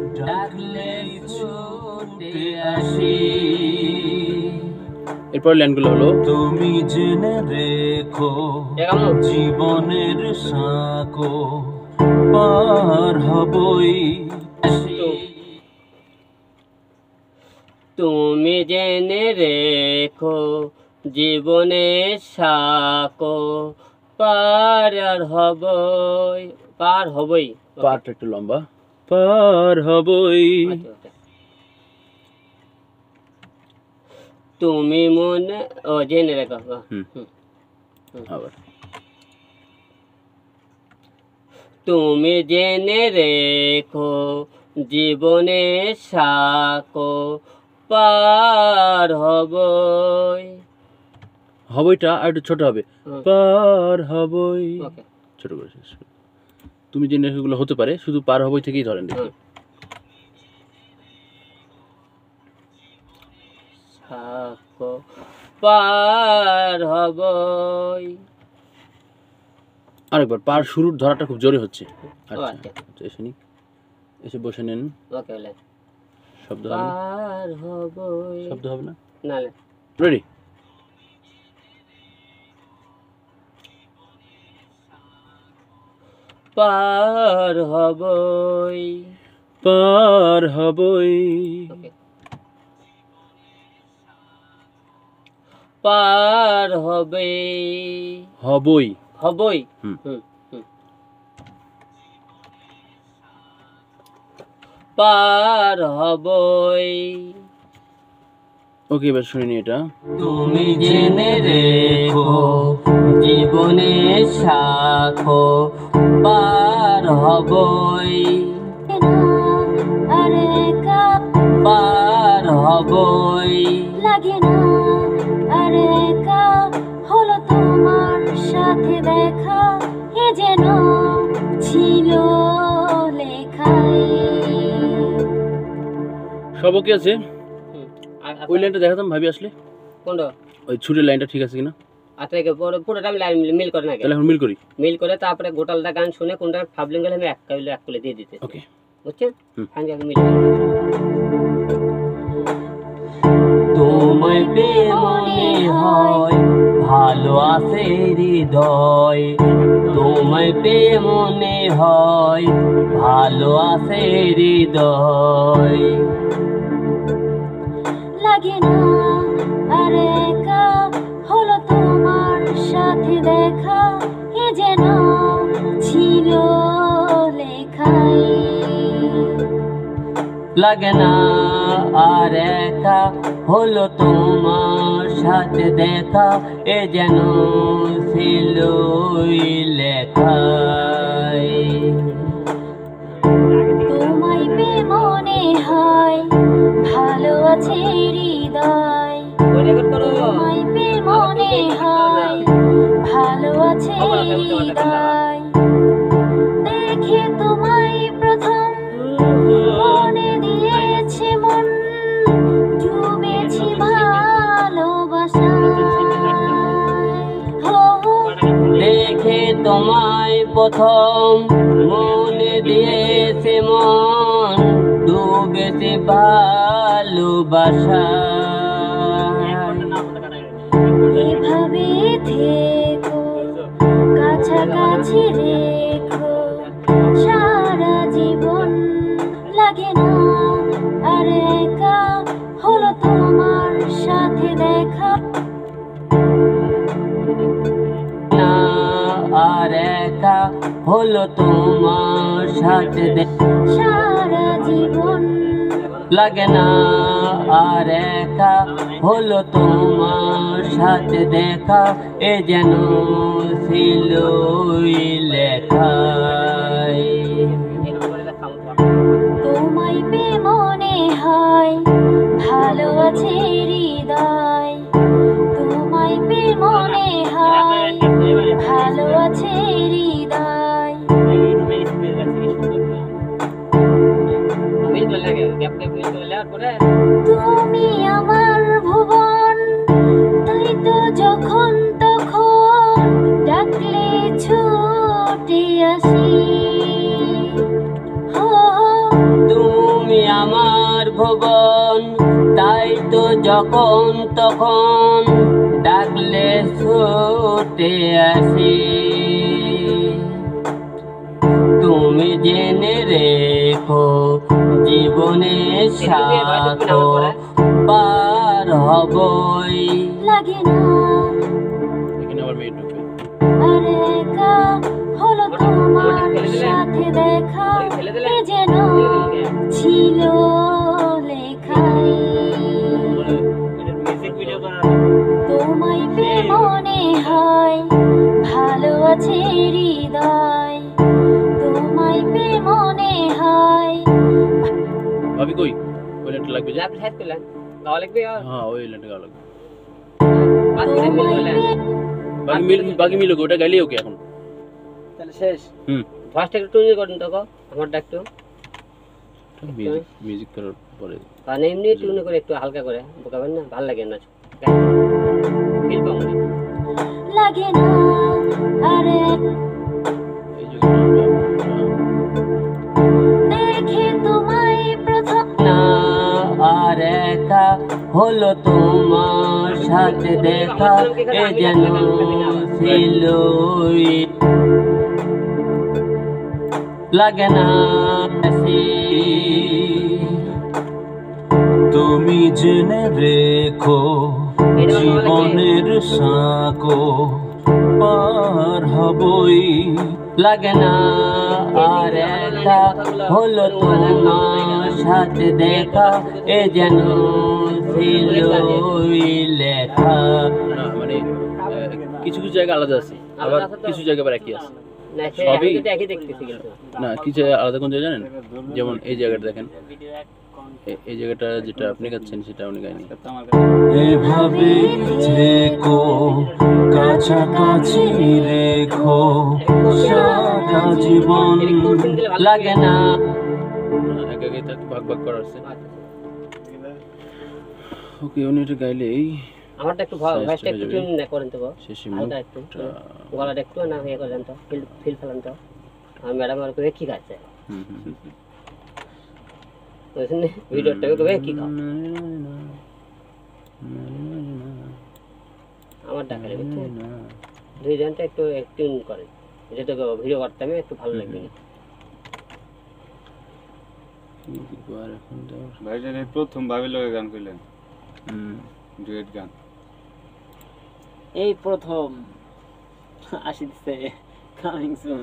ডাকলে ছুটে আসি। এরপর লাইনগুলো হলো তুমি জেনে রেখো জীবনের সাঁকো পার হবই। তুমি জেনে রেখো জীবনের সাঁকো পার হবই। পার হবই, পারটা একটু লম্বা, পার হবই। তুমি মনে ও জেনে রেখো। আবার তুমি জেনে রেখো জীবনের সাঁকো পার হবই। হবইটা আর একটু ছোট হবে, পার হবই। ছোট করে শেষ। তুমি যে নেশাগুলো হতে পারে শুধু পার হবই থেকেই ধরেন দেখি। সাঁকো পার হবই। আরেকবার পার শুরুর ধরাটা খুব জোরে হচ্ছে। আচ্ছা এসে নিক, এসে বসে নেন। শব্দ হবে না, পার হবই। শব্দ হবে না, না রেডি। পার হবই, পার হবই, পার হবে, হবই, হবই। পার হবই। ওকে, এবার শুনিনি এটা। তুমি জেনে রেখো জীবনের সাঁকো পার হবই। পার হবই। লাগে না আর একা হলো তোমার সাথে দেখা, এ যেন ছিল লেখাই। সব ওকে আছে? ওই লাইনটা দেখাতাম ভাবি আসলে। কোনটা? ওই ছুটের লাইনটা ঠিক আছে কিনা? আচ্ছা, পুরোটা মিল করে না। তাহলে এখন মিল করি। মিল করে তারপরে গোটালটা গান শুনে কোনটা ফাবলিং গেলে আমি এক করে দিয়ে দিতে। ওকে, বুঝছেন? আগে মিল। তোমায় পেয়ে মনে হয় ভালো আছে হৃদয়। তোমায় পেয়ে মনে হয় ভালো আছে হৃদয়। লাগে না আর একা হলো তোমার সাথে দেখা, এ যেন ছিল লেখাই। লাগে না আর একা হলো তোমার সাথে দেখা, এ যেন ছিল লেখাই। তোমায় পেয়ে মনে হয় ভালো আছে হৃদয়। তোমায় পেয়ে মনে হয় ভালো আছে হৃদয়। দেখে তোমায় প্রথম মনে দিয়েছে মন, ডুবেছি ভালোবাসায়। দেখে তোমায় প্রথম মনে দিয়েছে মন, ডুবেছে ভালোবাসায়। এভাবে থেকো, কাছাকাছি রেখো সারা জীবন। লাগে না আর একা হলো তোমার সাথে দেখা, না আর একা হলো তোমার সাথে সারা জীবন। লাগে না আর একা হলো তোমার সাথে দেখা, এ যেন ছিল লেখাই। তোমায় পেয়ে মনে হয় ভালো আছে হৃদয়। তোমায় পেয়ে মনে হয় ভালো আছে হৃদয়। তুমি আমার ভুবন, তাই তো যখন তখন ডাকলে ছুটে আসি। তুমি তুমি আমার ভুবন, তাই তো যখন তখন ডাকলে ছুটে আসি। তুমি জেনে রেখো জীবনের সাথে পার হবই। লাগে না এখানে আবার মেয়ে ঢুকবে। আর একা হলো তোমার সাথে দেখা, এ যেন ছিল লেখাই। তোমায় পেয়ে মনে হয় ভালো আছে হৃদয়, তোমায় পেয়ে মনে হয়। ভাবি কই ওই লাইনটা লাগবে যে? ল্যাব হেড করলেন গাওয়া লাগবে। হ্যাঁ ওই লাইনটা গাওয়া লাগবে। তোমায় পেয়ে বাকি মিলো ওটা গাইলেই ওকে এখন। তাহলে শেষ। হুম ফার্স্ট একটু টুনি করুন তো গো, আমারটা একটু মিউজিক করার পরে কারণ এমনি টুনি করে একটু হালকা করে বোকাবেন না, ভালো লাগে না ফিল পাবো না। লাগে না আর এই জায়গাটা দেখে তোমায় প্রথম না আর একা হলো তোমার সাথে দেখা, এ যেন ছিল লাগে না বেশি। তুমি জেনে রেখো জীবনের সাঁকো পার হবই। লাগে না আর একা হলো তোমার সাথে দেখা, এ যেন ছিল লেখা। না মানে কিছু কিছু জায়গা আলাদা আছে, আবার কিছু জায়গা আবার একই আছে। সবই একই দেখতেছি কিন্তু না, কিছু আলাদা কোন জায়গা জানেন? যেমন এই জায়গাটা দেখেন, এই জায়গাটা যেটা আপনি গাচ্ছেন সেটা উনি গায়নি। এভাবে থেকো কাছাকাছি রেখো সারা জীবন। লাগে না এক আগে তাকে ভাগ ভাগ করা আছে। ওকে উনি এটা গাইলে এই আমারটা একটু ভয়েসটা একটু টিউন না করেন তো গো, শেষে হালকা একটু গলাটা একটু না ইয়ে করেন তো, ফিল ফেলেন তো। আর ম্যাডাম আর কবে কি গাইছে বুঝছেন ভিডিওটা কবে কি গাও আমার ডাকালে বুঝছেন। দুই জনটা একটু টিউন করেন, যেটা ভিডিও করতে আমি একটু ভালো লাগবে। ভাইজান এই প্রথম ভাবির লগে গান কইলেন, ডুয়েট গান এই প্রথম আসিছে কামিং সুন।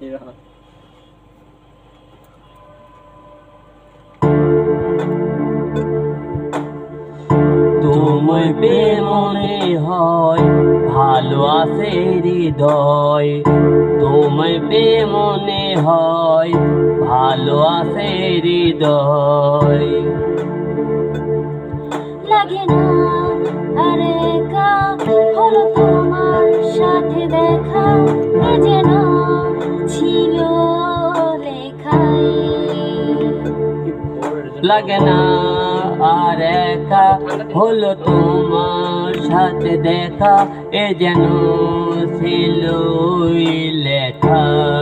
তোমায় পেয়ে মনে হয় ভালো আছে হৃদয়, তোমায় পেয়ে মনে হয় ভালো আছে হৃদয়। লাগে না আর একা হলো তোমার সাথে দেখা, এ যেন ছিল লেখাই। লাগে না আর একা হলো তোমার সাথে দেখা, এ যেন ছিল লেখা।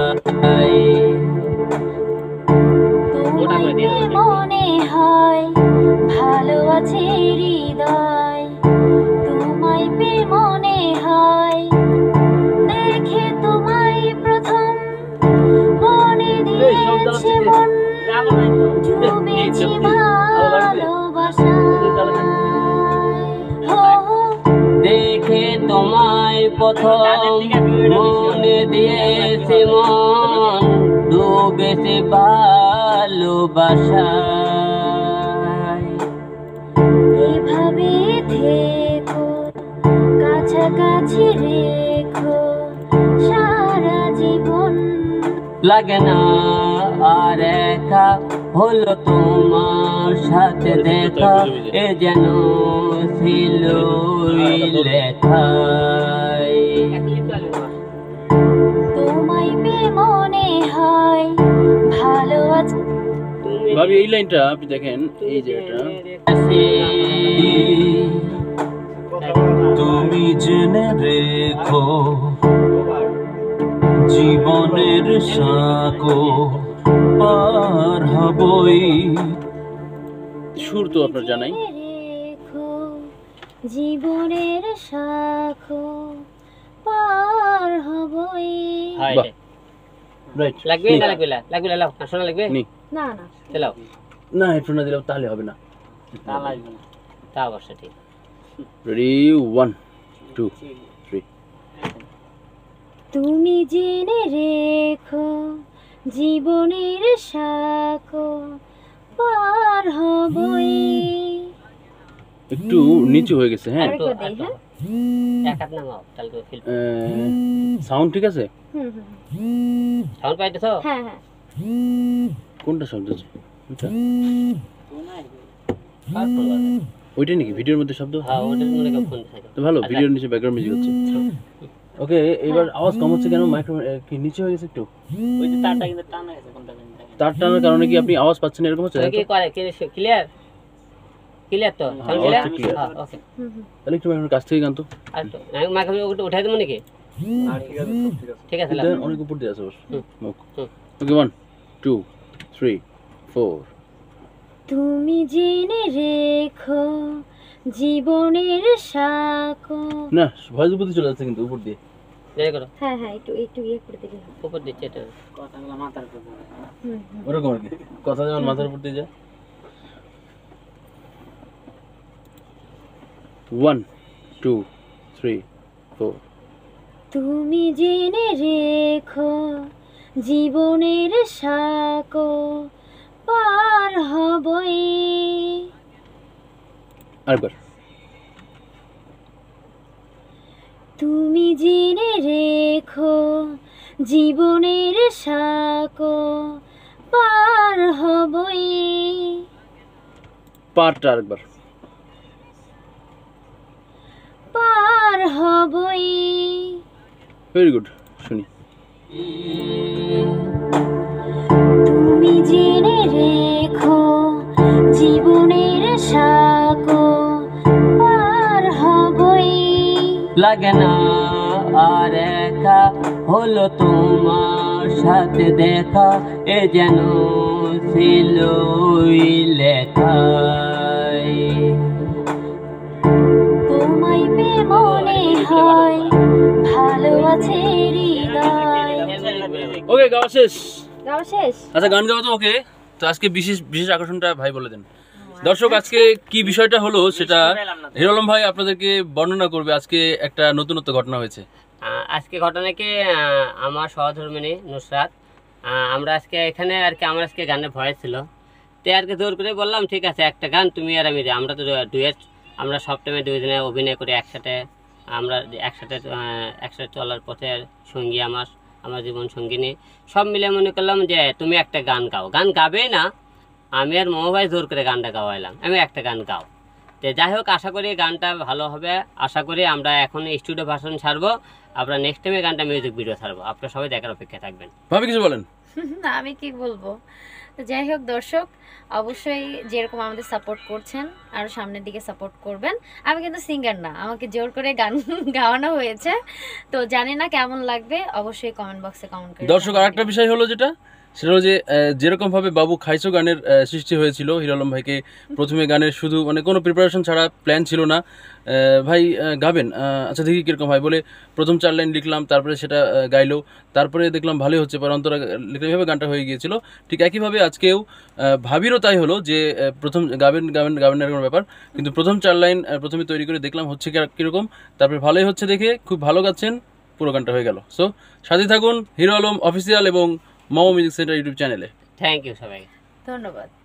তোমায় পেয়ে মনে হয় ভালো আছে হৃদয়, তোমায় পেয়ে মনে হয় দেখে তোমায় প্রথম মনে দিয়েছে মন, ডুবেছি ভালোবাসায়। দেখে তোমায় প্রথম মনে দিয়েছে মন, ডুবেছে ভালোবাসায়। এভাবে থেকো কাছাকাছি রেখো সারা জীবন। লাগে না আর একা হলো তোমার সাথে দেখা, এ যেন ছিল লেখা। তোমায় পেয়ে মনে হয় ভালো আছে। ভাবি এই লাইনটা আপনি দেখেন, এই জায়গাটা তুমি জেনে রেখো জীবনের সাঁকো পার হবই। সুর তো আপনার জানাই। রেখো জীবনের সাঁকো পার হবই। হয় বাহ। রাইট। লাগবে না লাগবে না লাগবে না লাও শোনা লাগবে নি। না না চলো না হেডফোন না দিলে তাহলে হবে না। তা লাগবে না। তা অবশ্য ঠিক রেডি 1 2 3 তুমি জেনে রেখো জীবনের সাঁকো পার হবই। একটু নিচু হয়ে গেছে। হ্যাঁ আরেকবার দেই, হ্যাঁ? এক হাত নামাও তাহলে তো ফিল সাউন্ড ঠিক আছে? হুম হুম হুম। সাউন্ড পাইতেছো হ্যাঁ হ্যাঁ কোনটা শব্দ আছে? ওইটা তো নাই ওইটা নাকি ভিডিওর মধ্যে শব্দ? হ্যাঁ ওটা মনে করো ফোন থাকে তো ভালো, ভিডিওর নিচে ব্যাকগ্রাউন্ড মিউজিক হচ্ছে। ওকে, এবার আওয়াজ কম হচ্ছে কেন? মাইক্রোফোন কি নিচে হয়ে গেছে একটু? ওই যে তারটা কিন্তু টানা গেছে কোনটা জানি না। তার টানার কারণে কি আপনি আওয়াজ পাচ্ছেন এরকম হচ্ছে? কি করে ক্লিয়ার ক্লিয়ার তো সাউন্ড ক্লিয়ার আওয়াজটা clear। হ্যাঁ ওকে হুম হুম। তাহলে একটু মাইক্রোফোন কাছ থেকে গান তো। আর তো আমি মাইক্রোফোন উঠাই দেবো নাকি ঠিক আছে লাও দেন অনেক উপর দিয়ে আছে অবশ্য। মুখ। হুম। ওকে 1 2 3 4 তুমি জেনে রেখো জীবনের সাঁকো। না ভয়েস উপর দিয়ে চলে যাচ্ছে কিন্তু উপর দিয়ে। জয় করো হ্যাঁ হ্যাঁ একটু একটু ইয়ে করে দিলে হবে। উপর দিচ্ছে এটা কথাগুলো মাথার উপর দিয়ে। হুম হুম। ওরকম আর কি, কথা যেমন মাথার উপর দিয়ে যায়। 1 2 3 4 তুমি জেনে রেখো জীবনের সাঁকো পার হবই। আরেকবার। তুমি জেনে রেখো জীবনের সাঁকো পার হবই। পার্টটা আরেকবার। পার হবই। ভেরি গুড, শুনি। তুমি জেনে রেখো জীবনের সাঁকো পার হবই। লাগে না আর একা হলো তোমার সাথে দেখা এ যেন ছিল লেখায় তোমায় পেয়ে মনে হয় ভালো আছে হৃদয়। ওকে, গাওয়া শেষ। গাওয়া শেষ? আচ্ছা, গান গাওয়া তো ওকে। তো আজকে বিশেষ বিশেষ আকর্ষণটা ভাই বলে দেন। দর্শক, আজকে কি বিষয়টা হলো সেটা হিরো আলম ভাই আপনাদেরকে বর্ণনা করবে। আজকে একটা নতুনত্ব ঘটনা হয়েছে। আজকে ঘটনা কি, আমার সহধর্মিণী নুসরাত, আমরা আজকে এখানে আর কি, আমার আজকে গানের ভয় ছিল, তো আর কি জোর করে বললাম ঠিক আছে একটা গান তুমি আর আমি, আমরা তো ডুয়েট, আমরা সব টাইমে দুইজনে অভিনয় করি একসাথে, আমরা একসাথে চলার পথের সঙ্গী, আমার জীবন সঙ্গিনী, সব মিলে মনে করলাম যে তুমি একটা গান গাও। গান গাবে না, আমি আর মামা ভাই জোর করে গানটা গাওয়াইলাম, আমি একটা গান গাও। তো যাই হোক, আশা করি গানটা ভালো হবে। আশা করি আমরা এখন স্টুডিও ভার্সন ছাড়বো, আমরা নেক্সট টাইমে গানটা মিউজিক ভিডিও ছাড়বো, আপনারা সবাই দেখার অপেক্ষায় থাকবেন। ভাবি কিছু বলেন। না, আমি কি বলবো। তো যাই হোক দর্শক, অবশ্যই যেরকম আমাদের সাপোর্ট করছেন আরো সামনের দিকে সাপোর্ট করবেন। আমি কিন্তু সিঙ্গার না, আমাকে জোর করে গান গাওয়ানো হয়েছে, তো জানি না কেমন লাগবে, অবশ্যই কমেন্ট বক্সে কমেন্ট করে। দর্শক, আরেকটা বিষয় হলো যেটা, সেটা হলো যে যেরকম ভাবে বাবু খাইছো গানের সৃষ্টি হয়েছিল, হিরো আলম ভাইকে প্রথমে গানের শুধু মানে কোনো প্রিপারেশন ছাড়া, প্ল্যান ছিল না, ভাই গাবেন, আচ্ছা দেখি কিরকম হয় বলে প্রথম 4 লাইন লিখলাম, তারপরে সেটা গাইলো, তারপরে দেখলাম ভালোই হচ্ছে, পরে অন্তরা লিখলাম, এভাবে গানটা হয়ে গিয়েছিল। ঠিক একইভাবে আজকেও ভাবিরও তাই হলো যে প্রথম গাবেন এরকম ব্যাপার, কিন্তু প্রথম 4 লাইন প্রথমে তৈরি করে দেখলাম হচ্ছে কীরকম, তারপরে ভালোই হচ্ছে দেখে খুব ভালো গাচ্ছেন, পুরো গানটা হয়ে গেল। সো সাথে থাকুন হিরো আলম অফিসিয়াল এবং মামা মিউজিক সেন্টার ইউটিউব চ্যানেলে। থ্যাংক ইউ সবাই, ধন্যবাদ।